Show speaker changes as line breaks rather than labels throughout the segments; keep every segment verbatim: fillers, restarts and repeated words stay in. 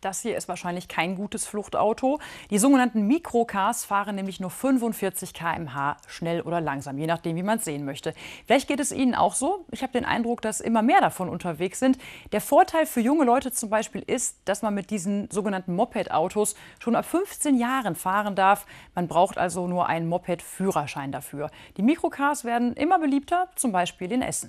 Das hier ist wahrscheinlich kein gutes Fluchtauto. Die sogenannten Mikrocars fahren nämlich nur fünfundvierzig Kilometer pro Stunde, schnell oder langsam, je nachdem, wie man es sehen möchte. Vielleicht geht es Ihnen auch so. Ich habe den Eindruck, dass immer mehr davon unterwegs sind. Der Vorteil für junge Leute zum Beispiel ist, dass man mit diesen sogenannten Moped-Autos schon ab fünfzehn Jahren fahren darf. Man braucht also nur einen Moped-Führerschein dafür. Die Mikrocars werden immer beliebter, zum Beispiel in Essen.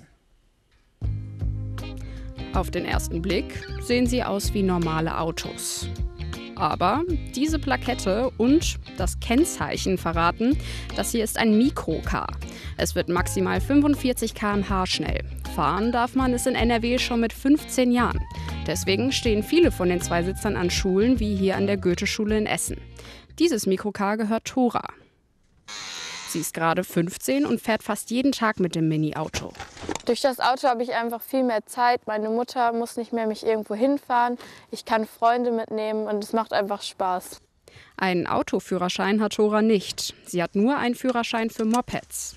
Auf den ersten Blick sehen sie aus wie normale Autos. Aber diese Plakette und das Kennzeichen verraten, das hier ist ein Mikrocar. Es wird maximal fünfundvierzig Kilometer pro Stunde schnell. Fahren darf man es in N R W schon mit fünfzehn Jahren. Deswegen stehen viele von den Zweisitzern an Schulen wie hier an der Goetheschule in Essen. Dieses Mikrocar gehört Thora. Sie ist gerade fünfzehn und fährt fast jeden Tag mit dem Mini-Auto.
Durch das Auto habe ich einfach viel mehr Zeit. Meine Mutter muss nicht mehr mich irgendwo hinfahren. Ich kann Freunde mitnehmen und es macht einfach Spaß.
Einen Autoführerschein hat Thora nicht. Sie hat nur einen Führerschein für Mopeds.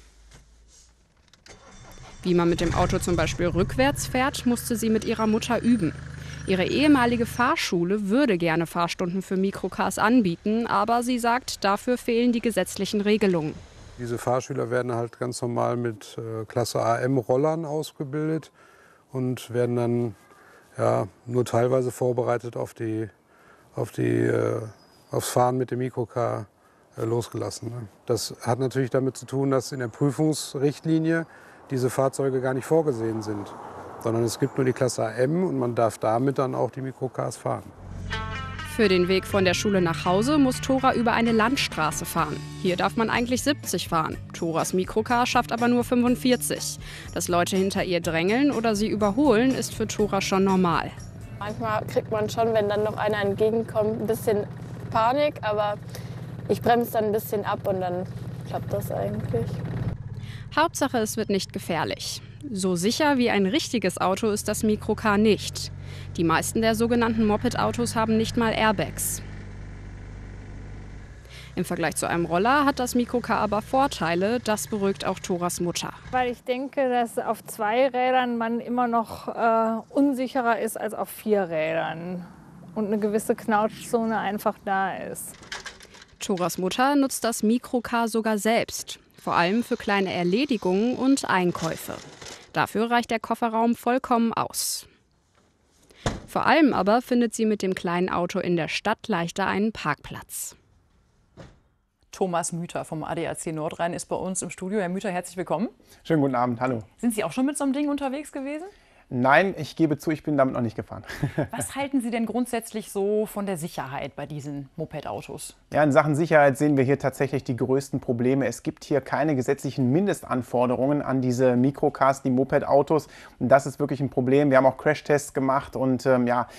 Wie man mit dem Auto zum Beispiel rückwärts fährt, musste sie mit ihrer Mutter üben. Ihre ehemalige Fahrschule würde gerne Fahrstunden für Mikrocars anbieten, aber sie sagt, dafür fehlen die gesetzlichen Regelungen.
Diese Fahrschüler werden halt ganz normal mit äh, Klasse A M-Rollern ausgebildet und werden dann ja, nur teilweise vorbereitet auf die, auf die, äh, aufs Fahren mit dem Mikrocar äh, losgelassen. Ne? Das hat natürlich damit zu tun, dass in der Prüfungsrichtlinie diese Fahrzeuge gar nicht vorgesehen sind, sondern es gibt nur die Klasse A M und man darf damit dann auch die Mikrocars fahren.
Für den Weg von der Schule nach Hause muss Thora über eine Landstraße fahren. Hier darf man eigentlich siebzig fahren. Thoras Mikrocar schafft aber nur fünfundvierzig. Dass Leute hinter ihr drängeln oder sie überholen, ist für Thora schon normal.
Manchmal kriegt man schon, wenn dann noch einer entgegenkommt, ein bisschen Panik, aber ich bremse dann ein bisschen ab und dann klappt das eigentlich.
Hauptsache, es wird nicht gefährlich. So sicher wie ein richtiges Auto ist das Mikrocar nicht. Die meisten der sogenannten Moped-Autos haben nicht mal Airbags. Im Vergleich zu einem Roller hat das Mikrocar aber Vorteile, das beruhigt auch Thoras Mutter.
Weil ich denke, dass auf zwei Rädern man immer noch äh, unsicherer ist als auf vier Rädern und eine gewisse Knautschzone einfach da ist.
Thoras Mutter nutzt das Mikrocar sogar selbst, vor allem für kleine Erledigungen und Einkäufe. Dafür reicht der Kofferraum vollkommen aus. Vor allem aber findet sie mit dem kleinen Auto in der Stadt leichter einen Parkplatz.
Thomas Müther vom A D A C Nordrhein ist bei uns im Studio. Herr Müther, herzlich willkommen.
Schönen guten Abend, hallo.
Sind Sie auch schon mit so einem Ding unterwegs gewesen?
Nein, ich gebe zu, ich bin damit noch nicht gefahren.
Was halten Sie denn grundsätzlich so von der Sicherheit bei diesen Moped-Autos?
Ja, in Sachen Sicherheit sehen wir hier tatsächlich die größten Probleme. Es gibt hier keine gesetzlichen Mindestanforderungen an diese Mikrocars, die Moped-Autos. Und das ist wirklich ein Problem. Wir haben auch Crashtests gemacht und ähm, ja,